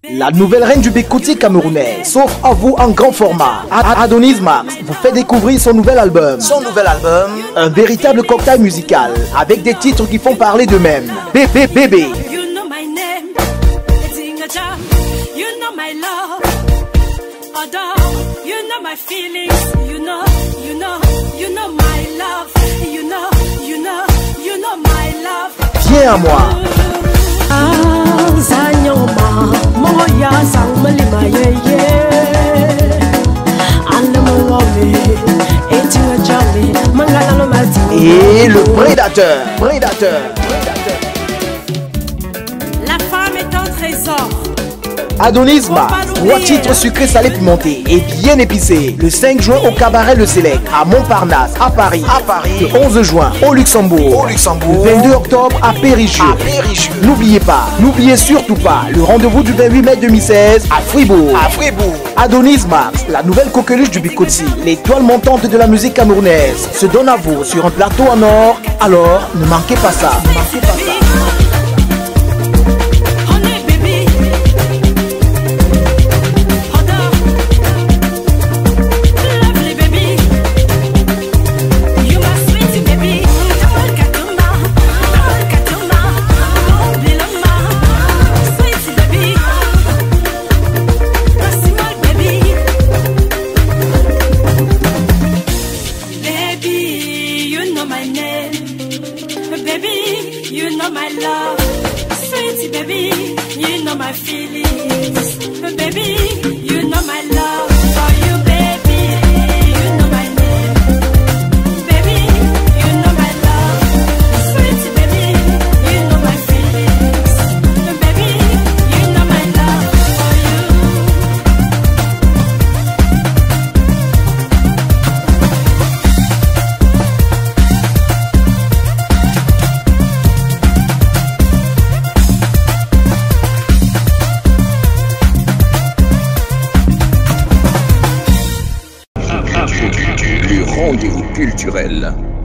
La nouvelle reine du Bikouti camerounais s'offre à vous en grand format. Adonis Max vous fait découvrir son nouvel album. Un véritable cocktail musical avec des titres qui font parler d'eux-mêmes. Bébé, bébé. Viens à moi. Et le prédateur. La femme est un trésor. Adonis Max, 3 titres sucrés, salés, pimentés et bien épicés. Le 5 juin au Cabaret Le Select, à Montparnasse, à Paris. Le 11 juin au Luxembourg. Le 22 octobre à Périgueux. N'oubliez surtout pas le rendez-vous du 28 mai 2016 à Fribourg. Adonis Max, la nouvelle coqueluche du Bikouti, l'étoile montante de la musique camerounaise, se donne à vous sur un plateau en or. Alors, ne manquez pas ça. Baby, you know my love. Sweetie baby, you know my feelings. Baby, you know my love. For you baby, you know my name. Baby, you know my love. Sweetie baby, you know my feelings. Baby, you know my love. For you. Le rendez-vous culturel.